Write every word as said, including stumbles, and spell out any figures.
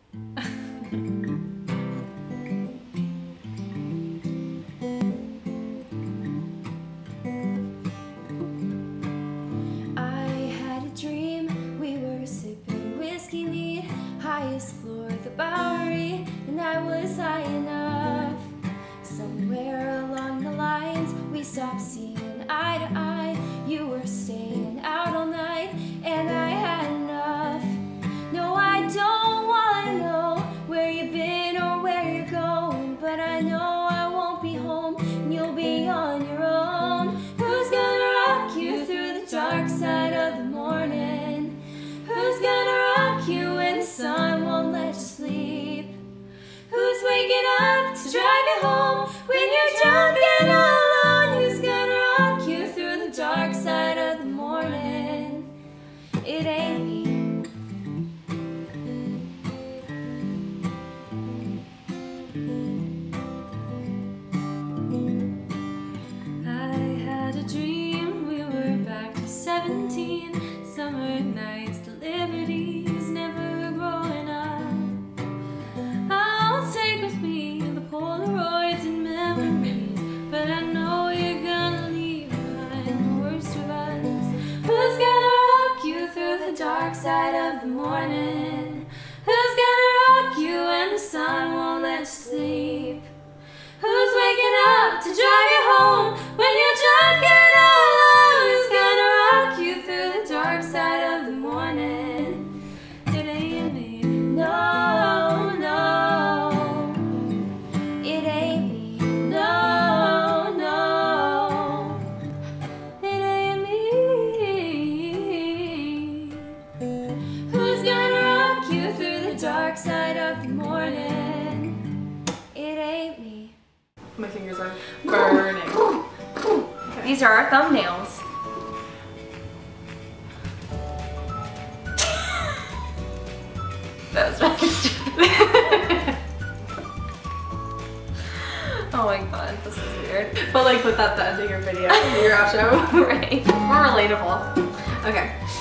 Highest floor of the Bowery, and I was high enough. Somewhere along the lines we stopped seeing eye to eye. You were staying out all night, and I had enough. No, I don't wanna know where you've been or where you're going, but I know I won't be home and you'll be on your own. Who's gonna rock you through the dark side of the morning? Who's gonna rock you when the sun won't let you sleep? Who's waking up to drive you home when you're drunk and alone? Who's gonna rock you through the dark side of the morning? It ain't me. I had a dream we were back to seventeen. Summer nights, the liberties, never growing up. I'll take with me the Polaroids and memories, but I know you're gonna leave behind the worst of us. Who's gonna rock you through the dark side of the morning? Who's gonna rock you when the sun won't let you sleep? Who's waking up to drive you home when you're drunk and alone? Who's gonna rock you through the dark side of the morning? It ain't me. No, no. It ain't me. No, no. It ain't me. Who's gonna rock you through the dark side of the morning? It ain't me. My fingers are burning. Okay. These are our thumbnails. That was really stupid. Oh my god, this is weird. But like put that at the end of your video, your outro. Right. More relatable. Okay.